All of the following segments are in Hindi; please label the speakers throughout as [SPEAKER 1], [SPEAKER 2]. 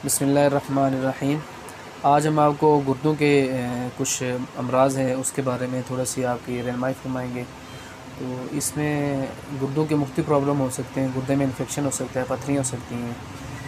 [SPEAKER 1] बिस्मिल्लाहिर्रहमानिर्रहीम। आज हम आपको गुर्दों के कुछ अमराज़ हैं उसके बारे में थोड़ा सी आपकी रहनुमाई फरमाएंगे। तो इसमें गुर्दों के मुख्तलिफ़ प्रॉब्लम हो सकते हैं, गुर्दे में इन्फेक्शन हो सकता है, पथरियाँ हो सकती हैं।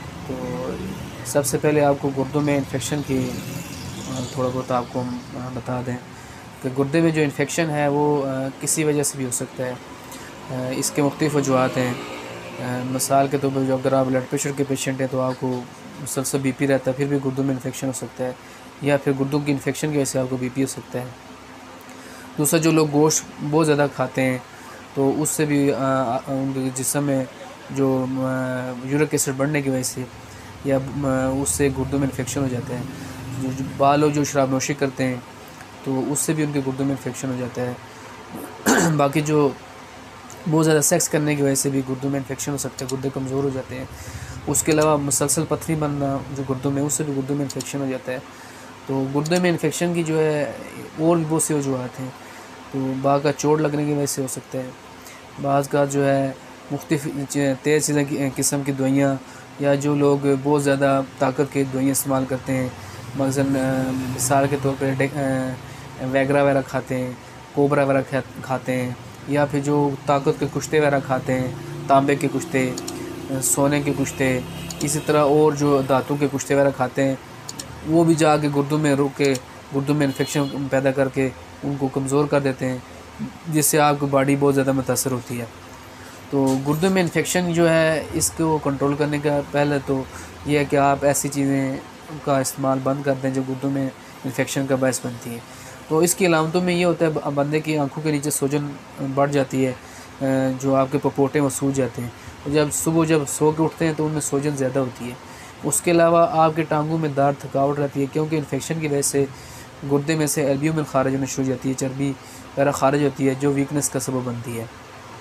[SPEAKER 1] तो सबसे पहले आपको गुर्दों में इन्फेक्शन की थोड़ा बहुत आपको हम बता दें कि गुर्दे में जो इन्फेक्शन है वो किसी वजह से भी हो सकता है। इसके मुख्तलिफ़ वजूहात हैं। मिसाल के तौर पर जो अगर आप ब्लड प्रेशर के पेशेंट हैं तो आपको मुसलसल बीपी रहता है, फिर भी गुर्दों में इन्फेक्शन हो सकता है, या फिर गुर्दों की इन्फेक्शन की वजह से आपको बीपी हो सकता है। दूसरा, जो लोग गोश्त बहुत ज़्यादा खाते हैं तो उससे भी उनके जिस्म में जो यूरिक एसिड बढ़ने की वजह से या उससे गुर्दों में इन्फेक्शन हो जाता है। जो बाल लोग जो शराब नोशी करते हैं तो उससे भी उनके गुर्दों में इन्फेक्शन हो जाता है। बाकी जो बहुत ज़्यादा सेक्स करने की वजह से भी गुर्दों में इन्फेक्शन हो सकता है, गुर्दे कमज़ोर हो जाते हैं। उसके अलावा मुसलसल पथरी बनना जो गुर्दों में, उससे भी गुर्दों में इन्फेक्शन हो जाता है। तो गुर्दे में इन्फेक्शन की जो है और भी बहुत सी वजूहत हैं। तो बाज़ का चोट लगने की वजह से हो सकता है, बाज़ का जो है मुख्तलिफ़ तेज़ चीज़ें किस्म की दवाइयाँ, या जो लोग बहुत ज़्यादा ताकत की दवाइयाँ इस्तेमाल करते हैं, मसलन मिसाल के तौर पर वैगरा वगैरह खाते हैं, कोबरा वगैरह खाते हैं, या फिर जो ताकत के कुश्ते वगैरह खाते हैं, तांबे के कुश्ते, सोने के कुश्ते, इसी तरह और जो धातु के कुश्ते वगैरह खाते हैं, वो भी जाके गुर्दों में रुक के गुर्दों में इन्फेक्शन पैदा करके उनको कमज़ोर कर देते हैं, जिससे आपकी बॉडी बहुत ज़्यादा मुतासर होती है। तो गुर्दों में इन्फेक्शन जो है, इसको कंट्रोल करने का पहले तो ये है कि आप ऐसी चीज़ें का इस्तेमाल बंद कर दें जो गुर्दों में इन्फेक्शन का बायस बनती है। तो इसकी अलामतों में ये होता है बंदे की आंखों के नीचे सूजन बढ़ जाती है, जो आपके पपोटे वो सूज जाते हैं, और जब सो के उठते हैं तो उनमें सूजन ज़्यादा होती है। उसके अलावा आपके टांगों में दर्द, थकावट रहती है, क्योंकि इन्फेक्शन की वजह से गुर्दे में से एल्ब्यूमिन खारिज होना शुरू हो जाती है, चर्बी वगैरह खारिज होती है जो वीकनेस का सबब बनती है।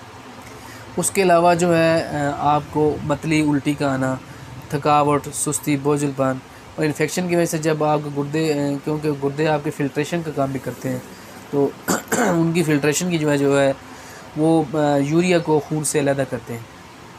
[SPEAKER 1] उसके अलावा जो है आपको मतली, उल्टी का आना, थकावट, सुस्ती, बोझलपन, और इन्फेक्शन की वजह से जब आपके गुर्दे, क्योंकि गुर्दे आपके फ़िल्ट्रेशन का काम भी करते हैं, तो उनकी फ़िल्ट्रेशन की जो है वो यूरिया को खून से अलग करते हैं।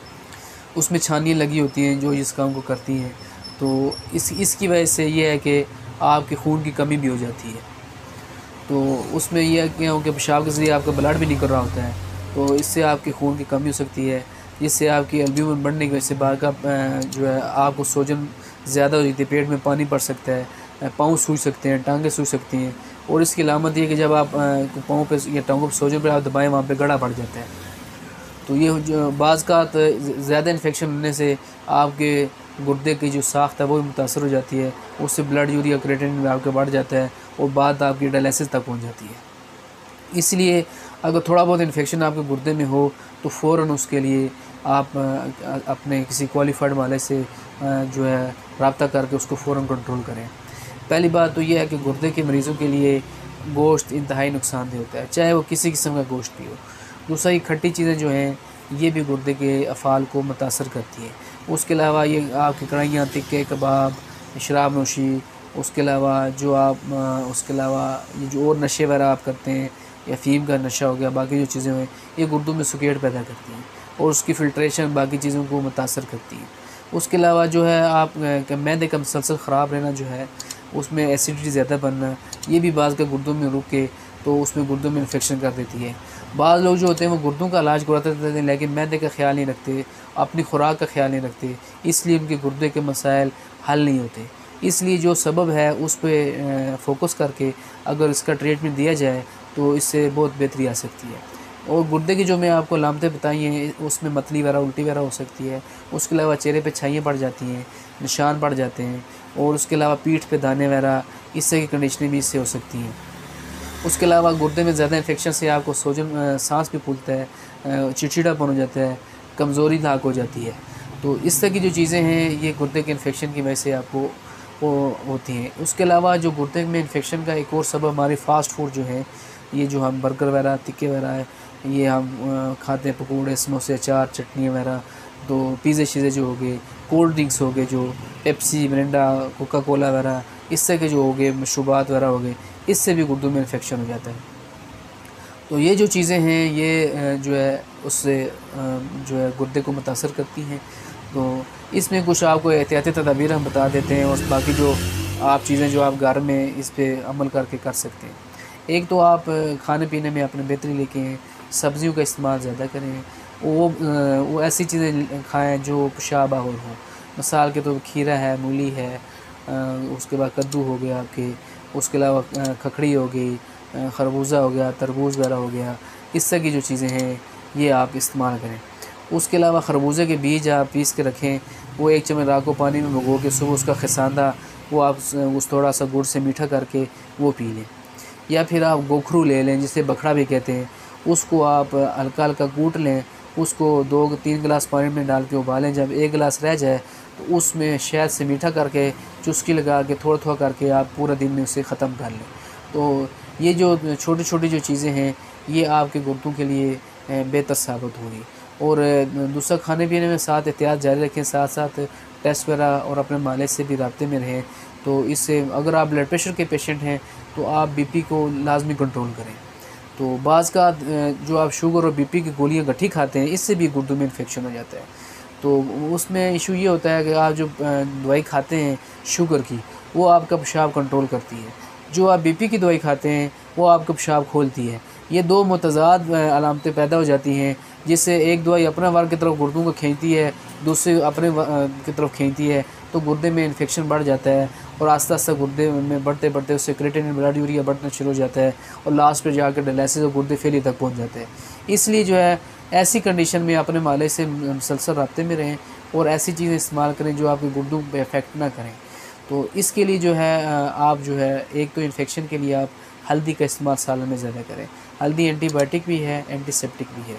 [SPEAKER 1] उसमें छानियाँ लगी होती हैं जो इस काम को करती हैं। तो इसकी वजह से ये है कि आपके खून की कमी भी हो जाती है। तो उसमें यह है कि पेशाब के ज़रिए आपका ब्लड भी निकल रहा होता है, तो इससे आपकी खून की कमी हो सकती है, जिससे आपकी एल्ब्यूमिन बढ़ने की वजह से बार का जो है आपको सूजन ज़्यादा हो जाती है, पेट में पानी पड़ सकता है, पाँव सूज सकते हैं, टांगें सूज सकती हैं। और इसकी अलामत ये है कि जब आप पाँव पे या टांगों पर सूजन पर आप दबाएँ, वहाँ पे गड़ा बढ़ जाता है। तो ये जो बाज़ का ज़्यादा इन्फेक्शन होने से आपके गुर्दे की जो साख्त है वो भी मुतासर हो जाती है, उससे ब्लड यूरिया क्रिएटिनिन आपके बढ़ जाता है और बात आपकी डायलिसिस तक पहुंच जाती है। इसलिए अगर थोड़ा बहुत इन्फेक्शन आपके गुर्दे में हो तो फ़ौरन उसके लिए आप अपने किसी क्वालिफाइड वाले से जो है रब्ता करके उसको फ़ौरन कंट्रोल करें। पहली बात तो ये है कि गुर्दे के मरीज़ों के लिए गोश्त इंतहाई नुकसानदेह होता है, चाहे वो किसी किस्म का गोश्त भी हो। दूसरा, ये खट्टी चीज़ें जो हैं ये भी गुर्दे के अफ़ाल को मुतासर करती हैं। उसके अलावा ये आपकी कढ़ाइयाँ, तिक्के, कबाब, शराब नोशी, उसके अलावा उसके अलावा ये जो और नशे वगैरह आप करते हैं, या फ़ीम का नशा हो गया, बाकी जो चीज़ें हैं ये गुर्दों में सुकेट पैदा करती हैं और उसकी फ़िल्ट्रेशन बाकी चीज़ों को मुतासर करती हैं। उसके अलावा जो है आप मैदे का मुसलसल ख़राब रहना जो है, उसमें एसिडिटी ज़्यादा बनना, ये भी बाज़ का गुर्दों में रुक के तो उसमें गुर्दों में इन्फेक्शन कर देती है। बाज़ लोग जो होते हैं वो गुर्दों का इलाज करवाते रहते हैं, लेकिन मैदे का ख्याल नहीं रखते, अपनी खुराक का ख्याल नहीं रखते, इसलिए उनके गुर्दे के मसाइल हल नहीं होते। इसलिए जो सबब है उस पे फ़ोकस करके अगर इसका ट्रीटमेंट दिया जाए तो इससे बहुत बेहतरी आ सकती है। और गुर्दे की जो मैं आपको अलामतें बताई हैं, उसमें मतली वगैरह, उल्टी वगैरह हो सकती है। उसके अलावा चेहरे पे छाइयाँ पड़ जाती हैं, निशान पड़ जाते हैं, और उसके अलावा पीठ पे दाने वगैरह, इस तरह की कंडीशनें भी इससे हो सकती हैं। उसके अलावा गुर्दे में ज़्यादा इन्फेक्शन से आपको सूजन, सांस भी फूलता है, चिड़चिड़ापन हो जाता है, कमज़ोरी लाक हो जाती है। तो इस तरह की जो चीज़ें हैं ये गुर्दे के इन्फेक्शन की वजह से आपको वो होती हैं। उसके अलावा जो गुर्दे में इन्फेक्शन का एक और सबब हमारे फ़ास्ट फूड जो है, ये जो हम बर्गर वगैरह, तिक्के वगैरह है, ये हम खाते हैं, पकौड़े, समोसे, अचार, चटनी वगैरह, तो पिज़्ज़े शीज़े जो हो गए, कोल्ड ड्रिंक्स हो गए, जो पेप्सी, मिरिंडा, कोका कोला वगैरह, इस तरह के जो हो गए मशरूबात वगैरह हो गए, इससे भी गुर्दों में इन्फेक्शन हो जाता है। तो ये जो चीज़ें हैं ये जो है उससे जो है गुर्दे को मुतासर करती हैं। तो इसमें कुछ आपको एहतियाती तदाबीर हम बता देते हैं और बाकी जो आप चीज़ें जो आप घर में इस पे अमल करके कर सकते हैं। एक तो आप खाने पीने में अपने बेहतरी लेके सब्ज़ियों का इस्तेमाल ज़्यादा करें। वो ऐसी चीज़ें खाएँ जो पेशाब आवर हों। मिसाल के तौर खीरा है, मूली है, उसके बाद कद्दू हो गया आपके, उसके अलावा खखड़ी हो गई, खरबूजा हो गया, तरबूज वगैरह हो गया। इस तरह की जो चीज़ें हैं ये आप इस्तेमाल करें। उसके अलावा खरबूजे के बीज आप पीस के रखें, वो 1 चम्मच रात को पानी में भिगो के सुबह उसका खसांदा वो आप उस थोड़ा सा गुड़ से मीठा करके वो पी लें। या फिर आप गोखरू ले लें जिसे बखड़ा भी कहते हैं, उसको आप हल्का हल्का कूट लें, उसको 2-3 गिलास पानी में डाल के उबालें। जब 1 गिलास रह जाए तो उसमें शहद से मीठा करके चुस्की लगा के थोड़ा थोड़ा करके आप पूरा दिन में उसे ख़त्म कर लें। तो ये जो छोटी छोटी जो चीज़ें हैं ये आपके गुर्दों के लिए बेहतर साबित होगी। और दूसरा खाने पीने में साथ एहतियात जारी रखें, साथ साथ टेस्ट वगैरह और अपने मालिज से भी राब्ते में रहें। तो इससे अगर आप ब्लड प्रेशर के पेशेंट हैं तो आप बीपी को लाजमी कंट्रोल करें। तो बाज़ का जो आप शुगर और बीपी की गोलियां गट्ठी खाते हैं इससे भी गुर्दों में इन्फेक्शन हो जाता है। तो उसमें इशू ये होता है कि आप जो दवाई खाते हैं शुगर की वो आपका पेशाब कंट्रोल करती है, जो आप बीपी की दवाई खाते हैं वो आपका पेशाब खोलती है। ये दो मुतज़ाद अलामतें पैदा हो जाती हैं जिससे एक दवाई अपने वार की तरफ गुर्दों को खींचती है, दूसरी अपने की तरफ खींचती है, तो गुर्दे में इन्फेक्शन बढ़ जाता है और आस्ता आस्ता गुर्दे में बढ़ते बढ़ते उससे क्रिएटिनिन ब्लड यूरिया बढ़ना शुरू हो जाता है और लास्ट पे जाकर डायलिसिस और गुर्दे फेलियर तक पहुंच जाते हैं। इसलिए जो है ऐसी कंडीशन में अपने मालिज से मुसलसल राब्ते में रहें और ऐसी चीज़ें इस्तेमाल करें जो आपके गुर्दों पे इफ़ेक्ट ना करें। तो इसके लिए जो है आप जो है एक तो इन्फेक्शन के लिए आप हल्दी का इस्तेमाल सालन में ज़्यादा करें। हल्दी एंटीबायोटिक भी है, एंटीसेप्टिक भी है।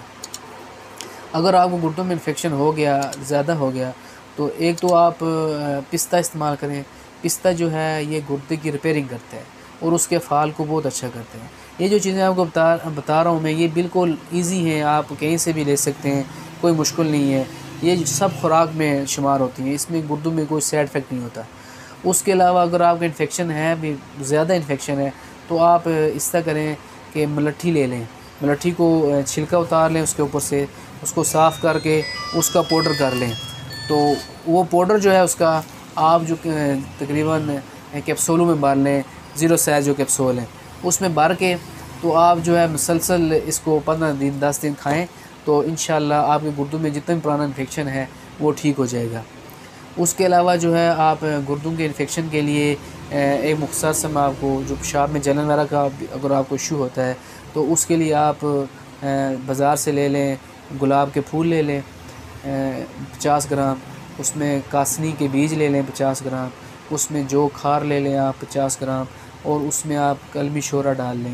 [SPEAKER 1] अगर आपको गुर्दों में इन्फेक्शन हो गया, ज़्यादा हो गया, तो एक तो आप पिस्ता इस्तेमाल करें। पिस्ता जो है ये गुर्दे की रिपेयरिंग करता है और उसके फाल को बहुत अच्छा करते हैं। ये जो चीज़ें आपको बता रहा हूँ मैं ये बिल्कुल ईजी हैं, आप कहीं से भी ले सकते हैं, कोई मुश्किल नहीं है। ये सब खुराक में शुमार होती हैं, इसमें गुर्दों में कोई साइड इफ़ेक्ट नहीं होता। उसके अलावा अगर आपका इन्फेक्शन है, भी ज़्यादा इन्फेक्शन है, तो आप इस तरह करें कि मलट्ठी ले लें। मलट्ठी को छिलका उतार लें, उसके ऊपर से उसको साफ़ करके उसका पाउडर कर लें। तो वो पाउडर जो है उसका आप जो तकरीबन कैप्सूलों में भर लें, 0 साइज़ जो कैप्सूल है उसमें भर के तो आप जो है मुसलसल इसको 15 दिन 10 दिन खाएं तो इंशाल्लाह आपके गुर्दों में जितना भी पुराना इन्फेक्शन है वो ठीक हो जाएगा। उसके अलावा जो है आप गुर्दों के इन्फेक्शन के लिए एक मुख्तसर से मैं आपको जो पेशाब में जलन वगैरह का अगर आपको इशू होता है तो उसके लिए आप बाज़ार से ले लें, गुलाब के फूल ले लें 50 ग्राम, उसमें कासनी के बीज ले लें 50 ग्राम, उसमें जो खार ले लें आप 50 ग्राम और उसमें आप कलमी शोरा डाल लें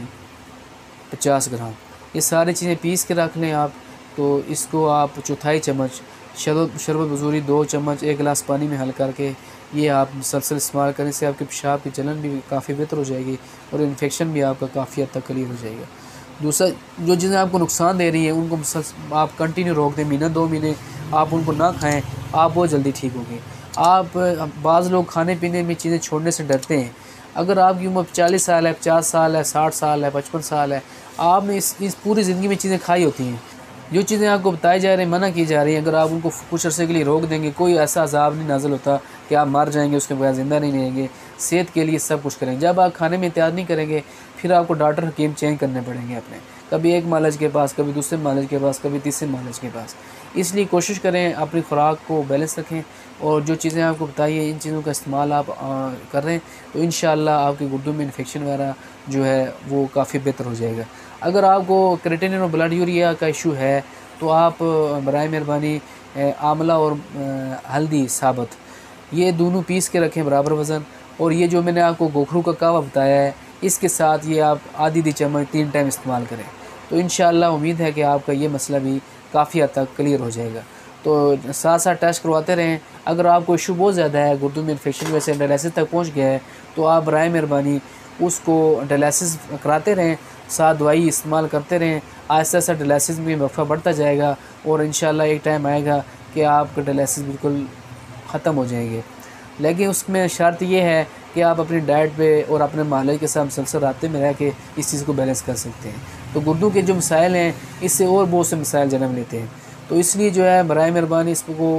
[SPEAKER 1] 50 ग्राम। ये सारी चीज़ें पीस के रख लें आप। तो इसको आप चौथाई चम्मच शरबत बजूरी 2 चम्मच 1 गिलास पानी में हल करके ये आप मुसलसल इस्तेमाल करने से आपके पेशाब की जलन भी काफ़ी बेहतर हो जाएगी और इन्फेक्शन भी आपका काफ़ी हद तक क्लियर हो जाएगा। दूसरा जो चीज़ें आपको नुकसान दे रही हैं उनको आप कंटिन्यू रोक दें, महीना 2 महीने आप उनको ना खाएं, आप बहुत जल्दी ठीक होंगे। आप बाज़ लोग खाने पीने में चीज़ें छोड़ने से डरते हैं। अगर आपकी उम्र 40 साल है, 50 साल है, 60 साल है, 55 साल है, आपने इस पूरी ज़िंदगी में चीज़ें खाई होती हैं। जो चीज़ें आपको बताई जा रही हैं, मना की जा रही हैं, अगर आप उनको कुछ अर्से के लिए रोक देंगे, कोई ऐसा अज़ाब नहीं नाज़िल होता कि आप मर जाएंगे, उसके बगैर ज़िंदा नहीं रहेंगे। सेहत के लिए सब कुछ करेंगे। जब आप खाने में एहतियात नहीं करेंगे फिर आपको डॉक्टर हकीम चेंज करने पड़ेंगे अपने, कभी एक मालिज के पास, कभी दूसरे मालिज के पास, कभी तीसरे मालिज के पास। इसलिए कोशिश करें अपनी खुराक को बैलेंस रखें और जो चीज़ें आपको बताइए इन चीज़ों का इस्तेमाल आप कर रहे हैं तो इंशाअल्लाह आपके गुर्दों में इन्फेक्शन वगैरह जो है वो काफ़ी बेहतर हो जाएगा। अगर आपको क्रिएटिनिन और ब्लड यूरिया का इशू है तो आप बराए मेहरबानी आंवला और हल्दी साबुत ये दोनों पीस के रखें बराबर वज़न, और ये जो मैंने आपको गोखरू का कहवा बताया है इसके साथ ये आप आधी चम्मच 3 टाइम इस्तेमाल करें तो इंशाअल्लाह उम्मीद है कि आपका ये मसला भी काफ़ी हद तक क्लियर हो जाएगा। तो साथ साथ टेस्ट करवाते रहें। अगर आपको इशू बहुत ज़्यादा है, गुर्दों में इन्फेक्शन वैसे डायलिसिस तक पहुँच गया है तो आप बराए मेहरबानी उसको डायलिसिस कराते रहें, साथ दवाई इस्तेमाल करते रहें। आहिस्ता आहिस्ता डायलिसिस में वक्फा बढ़ता जाएगा और इंशाअल्लाह एक टाइम आएगा कि आपका डायलिसिस बिल्कुल ख़त्म हो जाएंगे। लेकिन उसमें शर्त ये है कि आप अपनी डाइट पे और अपने मालिक के साथ मुसलसल राब्ते में रह के इस चीज़ को बैलेंस कर सकते हैं। तो गुर्दों के जो मसाइल हैं इससे और बहुत से मसाइल जन्म लेते हैं। तो इसलिए जो है बराए मेहरबानी इसको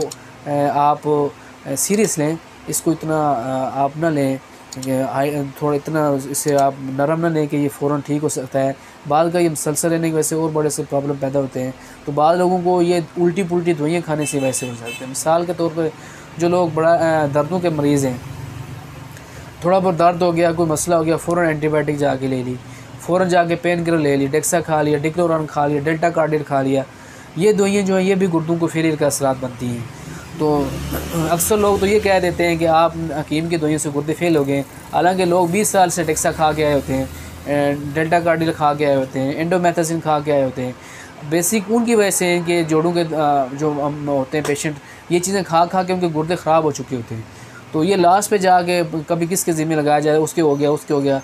[SPEAKER 1] आप सीरियस लें, इसको इतना आप ना लें, थोड़ा इतना इसे आप नरम ना लें कि ये फ़ौरन ठीक हो सकता है। बाद का ये मुसलसल रहने की वजह से और बड़े से प्रॉब्लम पैदा होते हैं। तो बाद लोगों को ये उल्टी पुल्टी दवाइयाँ खाने से वैसे हो सकते हैं। मिसाल के तौर पर जो लोग बड़ा दर्दों के मरीज़ हैं, थोड़ा बहुत दर्द हो गया, कोई मसला हो गया, फ़ौरन एंटीबायोटिक जाके ले ली, फ़ौरन जाके पेन किलर ले ली, डेक्सा खा लिया, डिक्लोरॉन खा लिया, डेल्टा कार्डिल खा लिया। ये दवाइयाँ जो हैं ये भी गुर्दों को फेलियर का असरात बनती हैं। तो अक्सर लोग तो ये कह देते हैं कि आप हकीम की दवाइयों से गुर्दे फेल हो गए, हालांकि लोग 20 साल से डेक्सा खा के आए होते हैं, डेल्टा कार्डिल खा के आए होते हैं, एंडोमेथासिन खा के आए होते हैं। बेसिक उनकी वजह से है कि जोड़ों के जो होते हैं पेशेंट, ये चीज़ें खा खा के उनके गुर्दे ख़राब हो चुके होते हैं। तो ये लास्ट पे जाके कभी किसके ज़िम्मे लगाया जाए, उसके हो गया, उसके हो गया।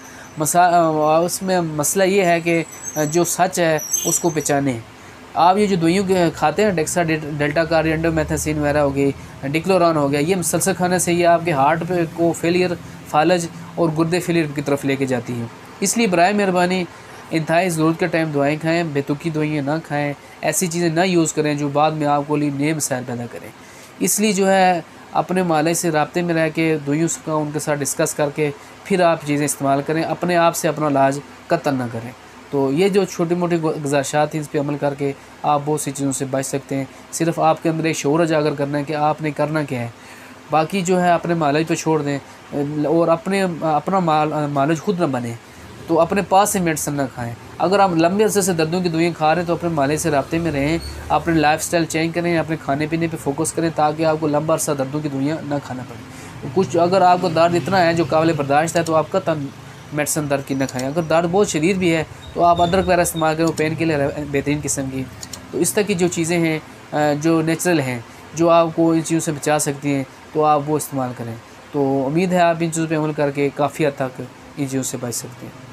[SPEAKER 1] उसमें मसला ये है कि जो सच है उसको पहचानें। आप ये जो दवाइयों के खाते हैं, डेक्सा, डेल्टा कार्डिल, एंडोमेथासिन वगैरह हो गई, डिक्लोरॉन हो गया, ये मुसलसल खाने से ये आपके हार्ट पे को फेलियर, फालज और गुर्दे फेलियर की तरफ लेके जाती है। इसलिए बराए मेहरबानी इंतहाई ज़रूरत के टाइम दवाएँ खाएँ, बेतुकी दवाइयाँ ना खाएँ, ऐसी चीज़ें ना यूज़ करें जो बाद में आपको लिए नए मसाइल पैदा करें। इसलिए जो है अपने मालिक से राब्ते में रह के दवाइयों का उनके साथ डिस्कस करके फिर आप चीज़ें इस्तेमाल करें, अपने आप से अपना इलाज कतल ना करें। तो ये जो छोटी मोटी गुज़ारिशात हैं, इस पे अमल करके आप बहुत सी चीज़ों से बच सकते हैं। सिर्फ़ आपके अंदर एक शऊर उजागर करना है कि आपने करना क्या है, बाकी जो है अपने मालिक पे छोड़ दें और अपना मालिक खुद ना बने। तो अपने पास से मेडिसिन ना खाएं। अगर आप लंबे अरसे से दर्दों की दवाइयाँ खा रहे हैं तो अपने मालिक से राब्ते में रहें, अपने लाइफस्टाइल चेंज करें, अपने खाने पीने पे फोकस करें ताकि आपको लंबा अरसा दर्दों की दवाइयाँ ना खाना पड़े। कुछ अगर आपको दर्द इतना है जो काबिल बर्दाश्त है तो आप कतई मेडिसिन दर्द की ना खाएं। अगर दर्द बहुत शदीद भी है तो आप अदरक वगैरह इस्तेमाल करें, वो पेन के लिए बेहतरीन किस्म की। तो इस तरह की जो चीज़ें हैं जो नेचुरल हैं, जो आपको इन चीज़ों से बचा सकती हैं, तो आप वो इस्तेमाल करें। तो उम्मीद है आप इन चीज़ों पर अमल करके काफ़ी हद तक इन चीज़ों से बच सकते हैं।